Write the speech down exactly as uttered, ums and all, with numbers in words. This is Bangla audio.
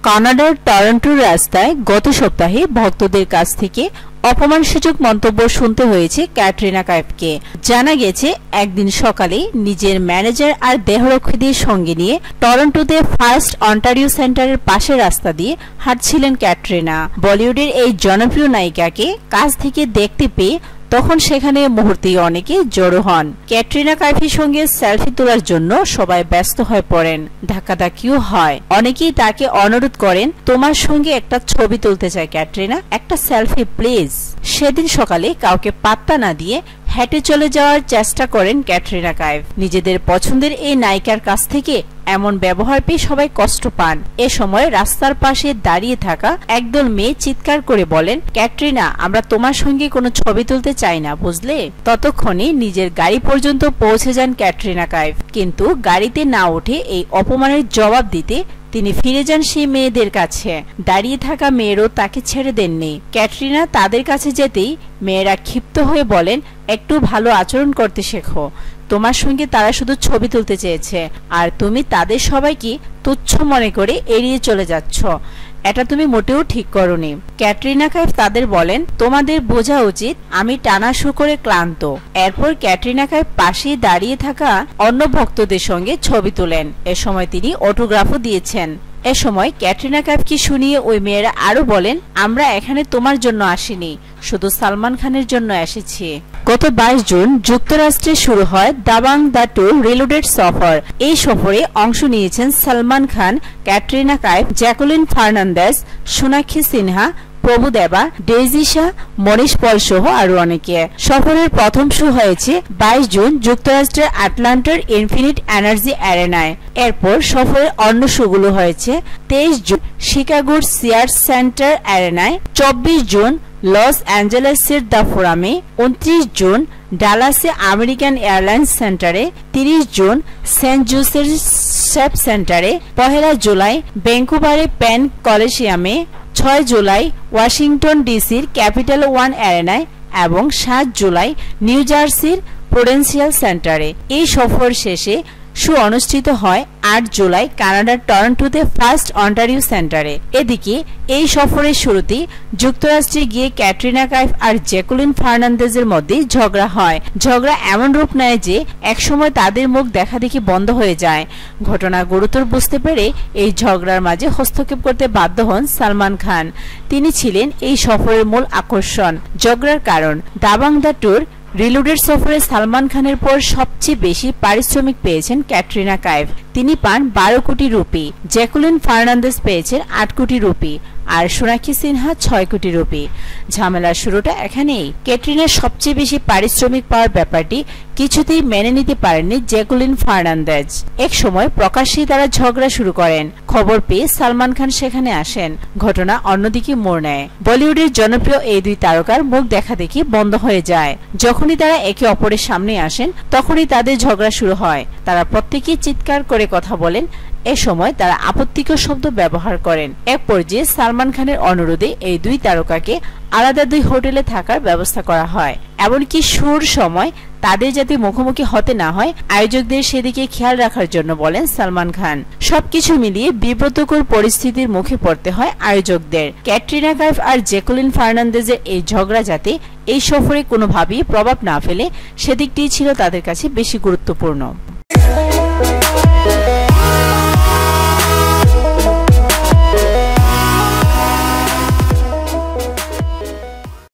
কানাডার টরন্টোর রাস্তায় গত সপ্তাহে ভক্তদের কাছ থেকে অপমানসূচক মন্তব্য শুনতে হয়েছে ক্যাটরিনা কাইফকে। জানা গেছে একদিন সকালে নিজের ম্যানেজার আর দেহরক্ষীদের সঙ্গে নিয়ে টরন্টোতে ফার্স্ট অন্টারিও সেন্টারের পাশের রাস্তা দিয়ে হাঁটছিলেন ক্যাটরিনা। বলিউডের এই জনপ্রিয় নায়িকাকে কাছ থেকে দেখতে পেয়ে তখন সেখানে মুহূর্তেই অনেকে জড়ো হন। ক্যাটরিনা কাইফের সঙ্গে সেলফি তোলার জন্য সবাই ব্যস্ত হয়ে পড়েন, ধাক্কাধাক্কিও হয়। অনেকেই তাকে অনুরোধ করেন, তোমার সঙ্গে একটা ছবি তুলতে চাই ক্যাটরিনা, একটা সেলফি প্লিজ। সেদিন সকালে কাউকে পাত্তা না দিয়ে হেঁটে চলে যাওয়ার চেষ্টা করেন ক্যাটরিনা কাইফ। নিজেদের পছন্দের এই নায়িকার কাছ থেকে এমন ব্যবহার পেয়ে সবাই কষ্ট পান। এ সময় রাস্তার পাশে দাঁড়িয়ে থাকা একদল মেয়ে চিৎকার করে বলেন, ক্যাটরিনা, আমরা তোমার সঙ্গে কোনো ছবি তুলতে চাই না, বুঝলে। ততক্ষণে নিজের গাড়ি পর্যন্ত পৌঁছে যান ক্যাটরিনা কাইফ, কিন্তু গাড়িতে না উঠে এই অপমানের জবাব দিতে তিনি ফিরে যান সেই মেয়েদের কাছে। দাঁড়িয়ে থাকা মেয়েরও তাকে ছেড়ে দেননি। ক্যাটরিনা তাদের কাছে যেতেই মেয়েরা ক্ষিপ্ত হয়ে বলেন, একটু ভালো আচরণ করতে শেখো, তোমার সঙ্গে তারা শুধু ছবি তুলতে চেয়েছে আর তুমি তাদের সবাইকে তুচ্ছ মনে করে এড়িয়ে চলে যাচ্ছ, এটা তুমি মোটেও ঠিক করোনি। ক্যাটরিনা কাইফ তাদের বলেন, তোমাদের বোঝা উচিত আমি টানা শো করে ক্লান্ত। এরপর ক্যাটরিনা কাইফ পাশে দাঁড়িয়ে থাকা অন্য ভক্তদের সঙ্গে ছবি তোলেন। এ সময় তিনি অটোগ্রাফও দিয়েছেন। এ সময় ক্যাটরিনা কাইফকে শুনিয়ে ওই মেয়েরা আরো বলেন, আমরা এখানে তোমার জন্য আসিনি, শুধু সালমান খানের জন্য এসেছি। গত বাইশ জুন যুক্তরাষ্ট্রে শুরু হয় দাবাং দ্য ট্যুর রিলোডেড সফর। এই সফরে অংশ নিয়েছেন সালমান খান, ক্যাটরিনা কাইফ, জ্যাকুলিন ফার্নান্দেজ, সোনাক্ষী সিনহা, প্রভুদেবা, ডেইজি শাহ, মনীষ পল সহ আরো অনেকে। সফরের প্রথম শো হয়েছে বাইশ জুন যুক্তরাষ্ট্রের আটলান্টার ইনফিনিট এনার্জি অ্যারেনায়। এরপর সফরের অন্য শোগুলো হয়েছে তেইশ জুন শিকাগোর সিয়ার্স সেন্টার অ্যারেনায়, চব্বিশ জুন লস অ্যাঞ্জেলেসের দ্য ফোরামে, উনত্রিশ জুন ডালাসে আমেরিকান এয়ারলাইন্স সেন্টারে, তিরিশ জুন সেন্ট জোসের শেপ সেন্টারে, পহেলা জুলাই ভ্যাঙ্কুভারে প্যান কলিসিয়ামে, ছয় জুলাই ওয়াশিংটন ডিসির ক্যাপিটাল ওয়ান অ্যারেনায় এবং সাত জুলাই নিউ জার্সির প্রুডেন্সিয়াল সেন্টারে। এই সফর শেষে শো অনুষ্ঠিত হয় আট জুলাই কানাডার টরন্টোতে ফার্স্ট অন্টারিও সেন্টারে। এদিকে এই সফরের শুরুতেই যুক্তরাষ্ট্রে গিয়ে ক্যাটরিনা কাইফ আর জ্যাকুলিন ফার্নান্দেজের মধ্যে ঝগড়া হয়। ঝগড়া এমন রূপ নেয় যে একসময় তাদের মুখ দেখা দেখি বন্ধ হয়ে যায়। ঘটনা গুরুতর বুঝতে পেরে এই ঝগড়ার মাঝে হস্তক্ষেপ করতে বাধ্য হন সালমান খান। তিনি ছিলেন এই সফরের মূল আকর্ষণ, ঝগড়ার কারণ। দাবাং দ্য ট্যুর রিলোডেড সফরে সালমান খানের পর সবচেয়ে বেশি পারিশ্রমিক পেয়েছেন ক্যাটরিনা কাইফ, তিনি পান বারো কোটি রুপি। জ্যাকুলিন ফার্নান্দেজ পেয়েছেন আট কোটি রুপি আর সোনাক্ষী সিনহা ছয় কোটি রুপি। ঝামেলার শুরুটা এখানেই। ক্যাটরিনার সবচেয়ে বেশি পারিশ্রমিক পাওয়ার ব্যাপারটি কিছুতেই মেনে নিতে পারেননি জ্যাকুলিন ফার্নান্দেজ। এক সময় প্রকাশ্যেই তারা ঝগড়া শুরু করেন। খবর পেয়ে সালমান খান সেখানে আসেন। ঘটনা অন্যদিকে মোড় নেয়। বলিউডের জনপ্রিয় এই দুই তারকার মুখ দেখা দেখি বন্ধ হয়ে যায়। যখনই তারা একে অপরের সামনে আসেন তখনই তাদের ঝগড়া শুরু হয়। তারা প্রত্যেকেই চিৎকার করে কথা বলেন। এ সময় তারা আপত্তিকর শব্দ ব্যবহার করেন। এক পর্যায়ে সালমান খানের অনুরোধে এই দুই তারকাকে আলাদা দুই হোটেলে থাকার ব্যবস্থা করা হয়। এমনকি শোর সময় তাদের যাতে মুখোমুখি হতে না হয় আয়োজকদের সেদিকে খেয়াল রাখার জন্য বলেন সালমান খান। সবকিছু মিলিয়ে বিব্রতকর পরিস্থিতির মুখে পড়তে হয় আয়োজকদের। ক্যাটরিনা কাইফ আর জ্যাকুলিন ফার্নান্দেজের এই ঝগড়া যাতে এই সফরে কোনোভাবেই প্রভাব না ফেলে সেদিকটি ছিল তাদের কাছে বেশি গুরুত্বপূর্ণ।